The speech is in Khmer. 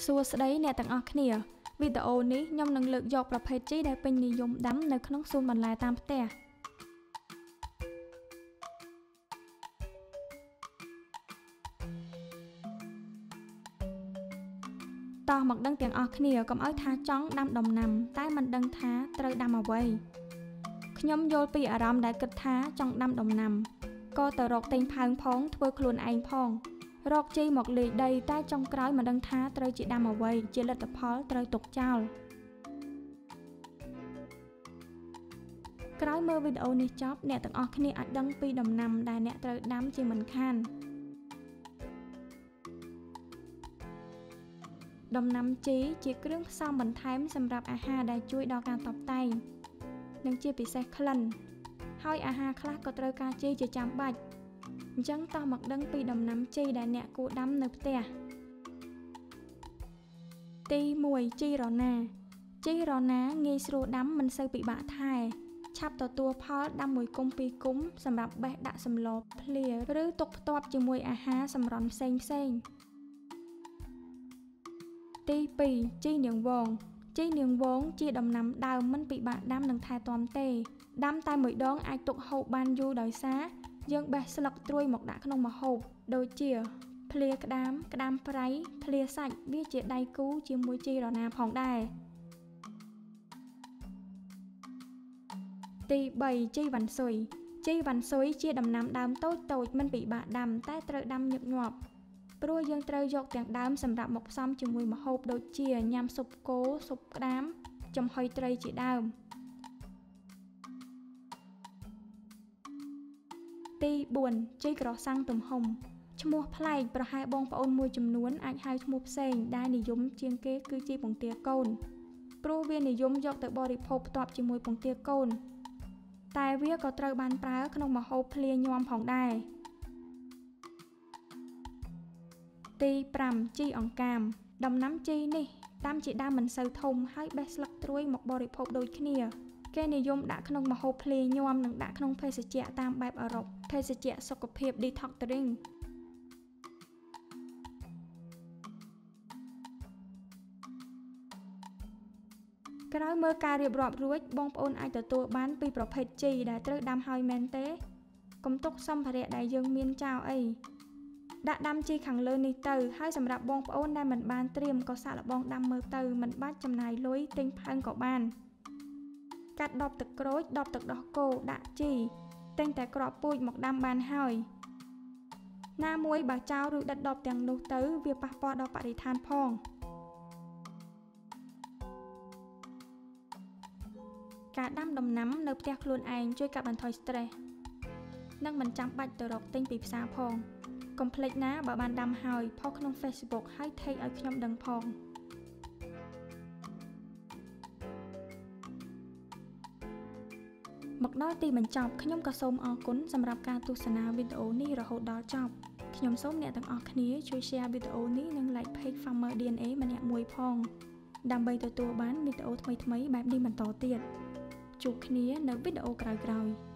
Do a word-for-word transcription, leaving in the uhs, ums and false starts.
សួស្តីអ្នកទាំងអស់គ្នាវីដេអូនេះខ្ញុំនឹងលើកយកប្រភេទជីដែលពេញនិយមដាំនៅក្នុងសួនបន្លែតាមផ្ទះតោះមកដឹងទាំងអស់គ្នាកុំឲ្យថាចង់ដាំដំណាំតែមិនដឹងថាត្រូវដាំអ្វីខ្ញុំយល់ពីអារម្មណ៍ដែលគិតថាចង់ដាំដំណាំក៏ទៅរកទិញផើងផងធ្វើខ្លួនឯងផងរកជីមកលេខដីតែចុងក្រោយមិនដឹងថាត្រូវជាដាំអ្វីជាលទ្ធផលត្រូវទុកចោលក្រោយមើលវីដេអូនេះចប់អ្នកទាំងអស់គ្នាអាចដឹងពីដំណាំដែលអ្នកត្រូវដាំជាមិនខានដំណាំជីជាគ្រឿងផ្សំបន្ថែមសម្រាប់អាហារដែលជួយដល់ការតុបតែងនិងជាពិសេសក្លិនហើយអាហារខ្លះក៏ត្រូវការជីជាចាំបាច់អញ្ចឹងតោះមកដឹងពីដំណាំជីដែលអ្នកគួរដាំនៅផ្ទះទីមួយជីរណាជីរណាងាយស្រួលដាំមិនសូវពិបាកថែឆាប់ទទួលផលដាំមួយគុម្ពពីរគុម្ពសម្រាប់បេះដាក់សម្លភ្លាឬទុកផ្ទាប់ជាមួយអាហារសម្រន់ផ្សេងផ្សេងទីពីរជីនាងវងជីនាងវងជាដំណាំដើមមិនពិបាកដាំនិងថែទាំទេដាំតែមួយដងអាចទុកហូបបានយូរដោយសារយើងបេះស្លឹកត្រួយមកដាក់ក្នុងម្ហូបដូចជាភ្លាក្តាមក្តាមប្រៃភ្លាសាច់វាជាដៃគូជាមួយជីរណាផងដែរទីបីជីវ៉ាន់ស៊ុយជីវ៉ាន់ស៊ុយជាដំណាំដើមតូចតូចមិនពិបាកដាំតែត្រូវដាំញឹកញាប់ព្រោះយើងត្រូវយកទាំងដើមសម្រាប់មកផ្សំជាមួយម្ហូបដូចជាញ៉ាំស៊ុបគោស៊ុបក្តាមចំហុយត្រីជាដើមទីបួនជីក្រសាំងទំហំឈ្មោះប្លែកប្រហែលបងប្អូនមួយចំនួនអាចហៅឈ្មោះផ្សេងដែលនិយមជាងគេគឺជីពងទាកូនព្រោះវានិយមយកទៅបរិភោគផ្ទាប់ជាមួយពងទាកូនតែវាក៏ត្រូវបានប្រើក្នុងម្ហូបភ្លាញាំផងដែរទីប្រាំជីអង្កាមដំណាំជីនេះដាំជាដើមមិនសូវធំហើយបេះស្លឹកត្រួយមកបរិភោគដូចគ្នាគេនិយមដាក់ក្នុងម្ហូបភ្លាញាំនិងដាក់ក្នុងភេសជ្ជៈតាមបែបអឺរ៉ុបភេសជ្ជៈសុខភាព detox drink ក្រោយមើលការរៀបរាប់រួចបងប្អូនអាចទទួលបានពីប្រភេទជីដែលត្រូវដាំហើយមែនទេកុំទុកសម្ភារៈដែលយើងមានចោលអីដាក់ដាំជីខាងលើនេះទៅហើយសម្រាប់បងប្អូនដែលមិនបានត្រៀមក៏សាកល្បងដាំមើលទៅមិនបាច់ចំណាយលុយទិញផើងក៏បានកាត់ដបទឹកក្រូចដបទឹកដោះគោដាក់ជីទិញតែគ្រាប់ពូជមកដាំបានហើយណាមួយបើចោលឬដិតដបទាំងនោះទៅវាប៉ះពាល់ដល់បរិស្ថានផងការដាំដំណាំនៅផ្ទះខ្លួនឯងជួយកាត់បន្ថយ stress និងមិនចាំបាច់ទៅរកទិញពីផ្សារផងកុំភ្លេចណាបើបានដាំហើយផុសក្នុង Facebook ហើយ tag ឲ្យខ្ញុំដឹងផងមកដល់ទីបញ្ចប់ខ្ញុំក៏សូមអរគុណសម្រាប់ការទស្សនាវីដេអូនេះរហូតដល់ចប់ខ្ញុំសូមអ្នកទាំងអស់គ្នាជួយ share វីដេអូនេះនិង like page Farmer ឌី អេន เอ ម្នាក់មួយផងដើម្បីទទួលបានវីដេអូថ្មីៗបែបនេះបន្តទៀតជួបគ្នានៅវីដេអូក្រោយៗ